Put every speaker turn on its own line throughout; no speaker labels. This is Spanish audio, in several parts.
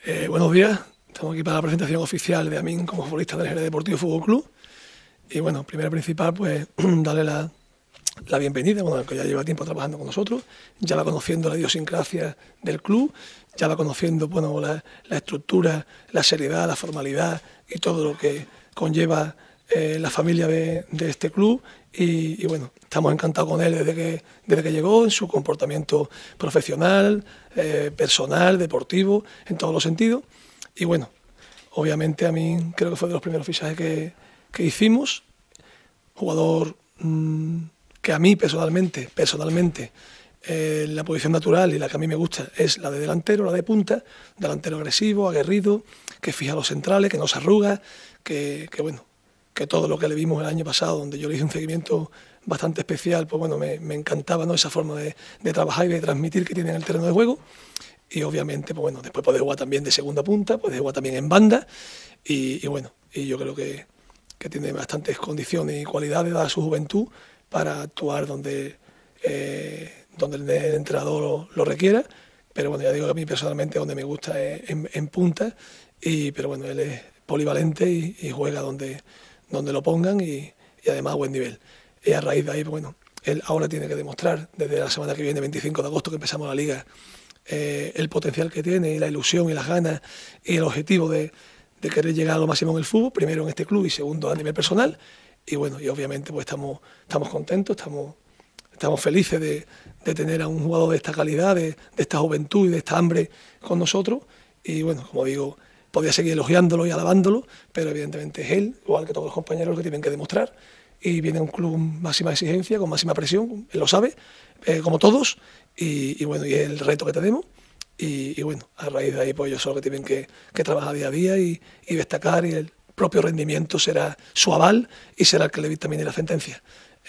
Buenos días, estamos aquí para la presentación oficial de Amin como futbolista del Jerez Deportivo Fútbol Club. Y bueno, primero y principal, pues darle la bienvenida, bueno, que ya lleva tiempo trabajando con nosotros, ya va conociendo la idiosincrasia del club, ya va conociendo, bueno, la estructura, la seriedad, la formalidad y todo lo que conlleva la familia de este club. Y bueno, estamos encantados con él desde que llegó, en su comportamiento profesional, personal, deportivo, en todos los sentidos. Y bueno, obviamente a mí creo que fue de los primeros fichajes que hicimos. Jugador que a mí personalmente, la posición natural y la que a mí me gusta es la de delantero, la de punta, delantero agresivo, aguerrido, que fija los centrales, que no se arruga, que bueno, que todo lo que le vimos el año pasado, donde yo le hice un seguimiento bastante especial, pues bueno, me encantaba, ¿no?, esa forma de trabajar y de transmitir que tiene en el terreno de juego. Y obviamente, pues bueno, después puede jugar también de segunda punta, puede jugar también en banda y bueno, y yo creo que tiene bastantes condiciones y cualidades dada su juventud para actuar donde el entrenador lo requiera. Pero bueno, ya digo que a mí personalmente donde me gusta es en punta, pero bueno, él es polivalente y juega donde lo pongan y además a buen nivel. Y a raíz de ahí, pues bueno, él ahora tiene que demostrar desde la semana que viene, 25 de agosto, que empezamos la liga, el potencial que tiene y la ilusión y las ganas y el objetivo de querer llegar a lo máximo en el fútbol, primero en este club y segundo a nivel personal. Y bueno, y obviamente pues estamos contentos, estamos felices de tener a un jugador de esta calidad, de esta juventud y de esta hambre con nosotros. Y bueno, como digo, podría seguir elogiándolo y alabándolo, pero evidentemente es él, igual que todos los compañeros, que tienen que demostrar. Y viene a un club con máxima exigencia, con máxima presión, él lo sabe, como todos, y bueno, y es el reto que tenemos. Y bueno, a raíz de ahí, pues ellos son los que tienen que trabajar día a día y destacar, y el propio rendimiento será su aval y será el que le dictamine la sentencia.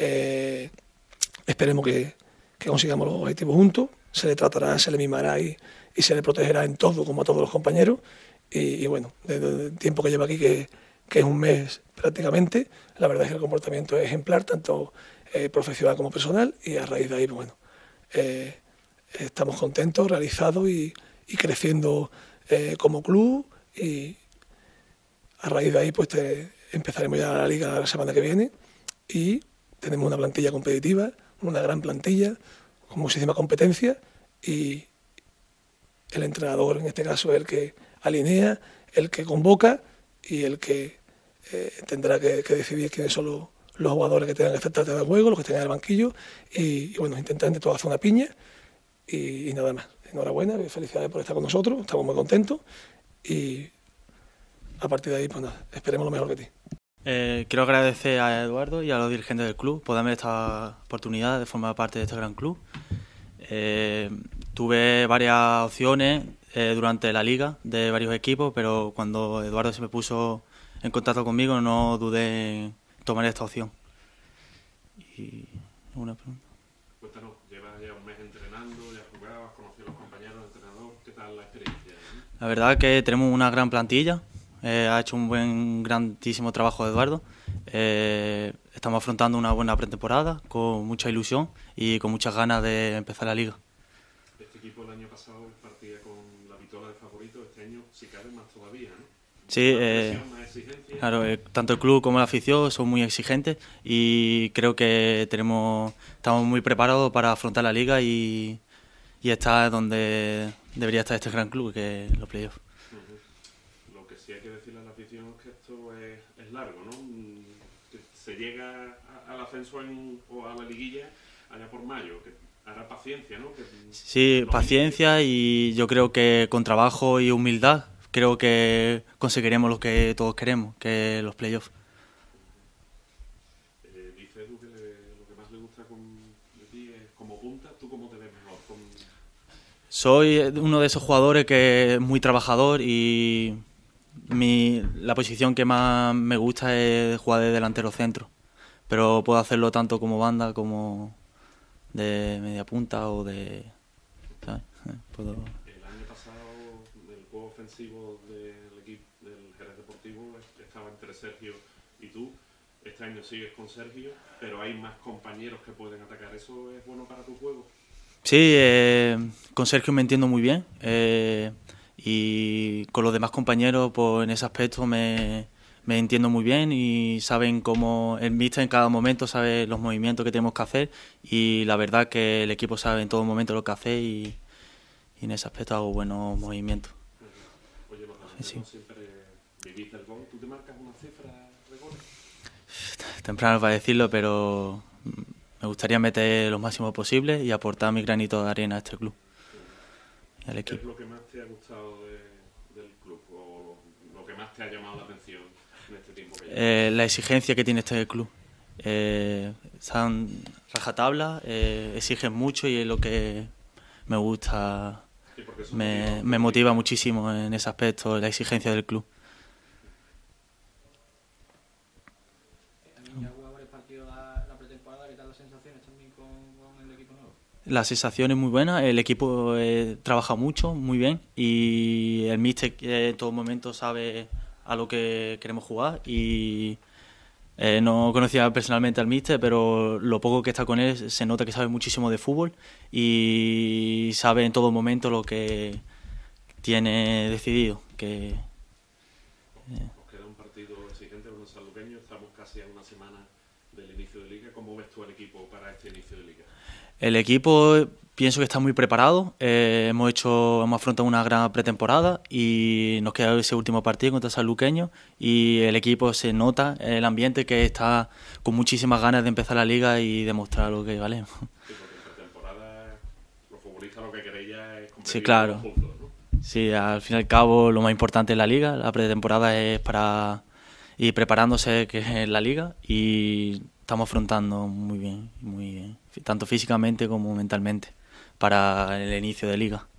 Esperemos que consigamos los objetivos juntos, se le tratará, se le mimará y se le protegerá en todo, como a todos los compañeros. Y bueno, desde el tiempo que lleva aquí, que es un mes prácticamente, la verdad es que el comportamiento es ejemplar, tanto profesional como personal, y a raíz de ahí, pues bueno, estamos contentos, realizados y creciendo como club, y a raíz de ahí pues empezaremos ya la liga la semana que viene y tenemos una plantilla competitiva, una gran plantilla, con muchísima competencia, y el entrenador en este caso es el que alinea, el que convoca y el que tendrá que decidir quiénes son los jugadores que tengan que estar de juego, los que tengan el banquillo, y bueno, intentar entre todos hacer una piña y nada más. Enhorabuena, felicidades por estar con nosotros, estamos muy contentos y a partir de ahí, pues nada, esperemos lo mejor que ti.
Quiero agradecer a Eduardo y a los dirigentes del club por darme esta oportunidad de formar parte de este gran club. Tuve varias opciones durante la liga de varios equipos, pero cuando Eduardo se me puso en contacto conmigo no dudé en tomar esta opción. Y una pregunta.
Cuéntanos, llevas ya un mes entrenando, ya has jugado, has conocido a los compañeros, al entrenador, ¿qué tal la experiencia?
La verdad que tenemos una gran plantilla, ha hecho un grandísimo trabajo Eduardo. Estamos afrontando una buena pretemporada con mucha ilusión y con muchas ganas de empezar la liga.
Este equipo el año pasado partía con la vitola de favorito, este año si cabe más todavía, ¿no?
Sí,
más presión, más exigencia.
Claro, tanto el club como la afición son muy exigentes y creo que estamos muy preparados para afrontar la liga y estar donde debería estar este gran club, que es los playoffs.
Lo que sí hay que decirle a la afición es que esto es largo, ¿no? Que se llega al ascenso o a la liguilla allá por mayo, que hará paciencia, ¿no?
Sí, paciencia, y yo creo que con trabajo y humildad creo que conseguiremos lo que todos queremos, que es los playoffs.
Dice Edu que lo que más le gusta de ti es como punta. ¿Tú cómo te ves mejor?
Soy uno de esos jugadores que es muy trabajador y la posición que más me gusta es jugar de delantero centro, pero puedo hacerlo tanto como banda como de media punta o de... ¿sabes?
El año pasado el juego ofensivo del equipo del Jerez Deportivo estaba entre Sergio y tú. Este año sigues con Sergio, pero hay más compañeros que pueden atacar. ¿Eso es bueno para tu juego?
Sí, con Sergio me entiendo muy bien y con los demás compañeros pues en ese aspecto me entiendo muy bien y saben cómo el míster en cada momento sabe los movimientos que tenemos que hacer y la verdad que el equipo sabe en todo momento lo que hace y en ese aspecto hago buenos movimientos.
Oye, los delanteros siempre vivís del gol. ¿Tú te marcas una cifra de goles?
Temprano para decirlo, pero me gustaría meter lo máximo posible y aportar mi granito de arena a este club y al equipo.
¿Qué es lo que más te ha gustado del club o lo que más te ha llamado la atención en este tiempo que llevas?
La exigencia que tiene este club. Están rajatabla, exigen mucho y es lo que me gusta, me motiva muchísimo en ese aspecto, la exigencia del club.
Ya jugado varios partidos la pretemporada, ¿qué tal las sensaciones también con el equipo nuevo?
La sensación es muy buena, el equipo trabaja mucho, muy bien y el míster en todo momento sabe a lo que queremos jugar y no conocía personalmente al míster, pero lo poco que está con él se nota que sabe muchísimo de fútbol y sabe en todo momento lo que tiene decidido.
Os queda un partido exigente con los sanluqueños, estamos casi a una semana del inicio de liga. ¿Cómo ves tú el equipo para este inicio de liga?
El equipo pienso que está muy preparado, hemos afrontado una gran pretemporada y nos queda ese último partido contra Sanluqueño y el equipo se nota, el ambiente que está con muchísimas ganas de empezar la liga y demostrar lo que valemos.
Sí, porque en pretemporada los futbolistas lo que queréis ya es competir.
Sí, claro.
Juntos, ¿no?
Sí, al fin y al cabo lo más importante es la liga, la pretemporada es para ir preparándose que es la liga y estamos afrontando muy bien, tanto físicamente como mentalmente para el inicio de liga.